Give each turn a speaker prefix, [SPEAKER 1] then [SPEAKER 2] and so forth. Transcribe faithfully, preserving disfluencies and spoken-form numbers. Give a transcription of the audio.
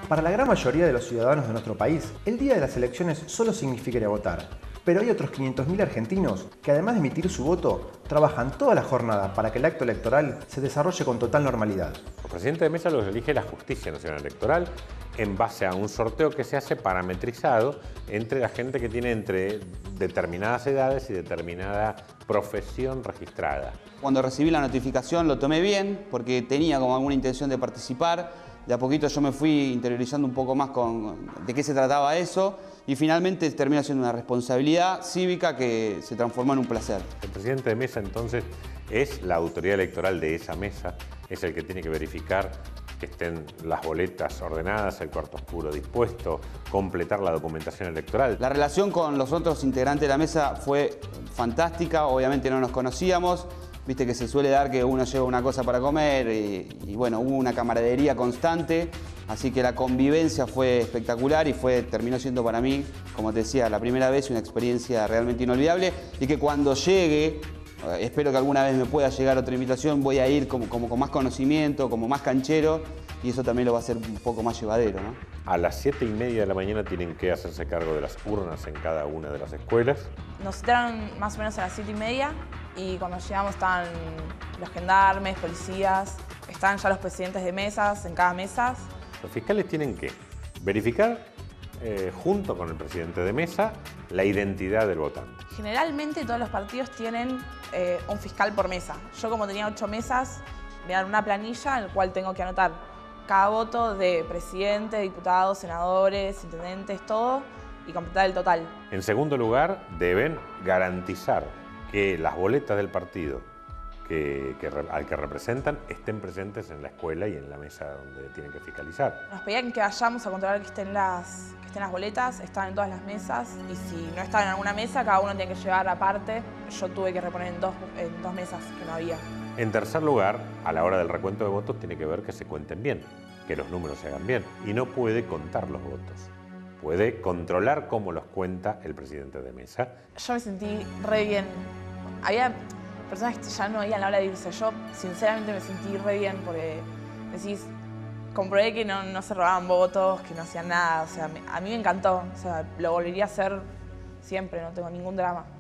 [SPEAKER 1] Para la gran mayoría de los ciudadanos de nuestro país, el día de las elecciones solo significa ir a votar. Pero hay otros quinientos mil argentinos que, además de emitir su voto, trabajan toda la jornada para que el acto electoral se desarrolle con total normalidad.
[SPEAKER 2] El presidente de mesa los elige la Justicia Nacional Electoral en base a un sorteo que se hace parametrizado entre la gente que tiene entre determinadas edades y determinada profesión registrada.
[SPEAKER 3] Cuando recibí la notificación lo tomé bien porque tenía como alguna intención de participar. De a poquito yo me fui interiorizando un poco más con de qué se trataba eso y finalmente terminó siendo una responsabilidad cívica que se transformó en un placer.
[SPEAKER 2] El presidente de mesa entonces es la autoridad electoral de esa mesa, es el que tiene que verificar que estén las boletas ordenadas, el cuarto oscuro dispuesto, completar la documentación electoral.
[SPEAKER 3] La relación con los otros integrantes de la mesa fue fantástica, obviamente no nos conocíamos. Viste que se suele dar que uno lleva una cosa para comer y, y bueno, hubo una camaradería constante, así que la convivencia fue espectacular y fue, terminó siendo para mí, como te decía, la primera vez una experiencia realmente inolvidable y que cuando llegue, espero que alguna vez me pueda llegar otra invitación, voy a ir como, como con más conocimiento, como más canchero y eso también lo va a hacer un poco más llevadero, ¿no?
[SPEAKER 2] A las siete y media de la mañana tienen que hacerse cargo de las urnas en cada una de las escuelas.
[SPEAKER 4] Nos citaron más o menos a las siete y media y cuando llegamos estaban los gendarmes, policías, estaban ya los presidentes de mesas en cada mesa.
[SPEAKER 2] Los fiscales tienen que verificar, eh, junto con el presidente de mesa, la identidad del votante.
[SPEAKER 4] Generalmente todos los partidos tienen eh, un fiscal por mesa. Yo como tenía ocho mesas, me dan una planilla en la cual tengo que anotar cada voto de presidente, diputados, senadores, intendentes, todo, y completar el total.
[SPEAKER 2] En segundo lugar, deben garantizar que las boletas del partido que, que, al que representan estén presentes en la escuela y en la mesa donde tienen que fiscalizar.
[SPEAKER 4] Nos pedían que vayamos a controlar que estén las, que estén las boletas, estaban en todas las mesas, y si no estaban en alguna mesa, cada uno tiene que llevar aparte. Yo tuve que reponer en dos, en dos mesas que no había.
[SPEAKER 2] En tercer lugar, a la hora del recuento de votos tiene que ver que se cuenten bien, que los números se hagan bien. Y no puede contar los votos. Puede controlar cómo los cuenta el presidente de mesa.
[SPEAKER 4] Yo me sentí re bien. Había personas que ya no veían la hora de irse. Yo sinceramente me sentí re bien porque decís, comprobé que no, no se robaban votos, que no hacían nada. O sea, me, a mí me encantó. O sea, lo volvería a hacer siempre, no tengo ningún drama.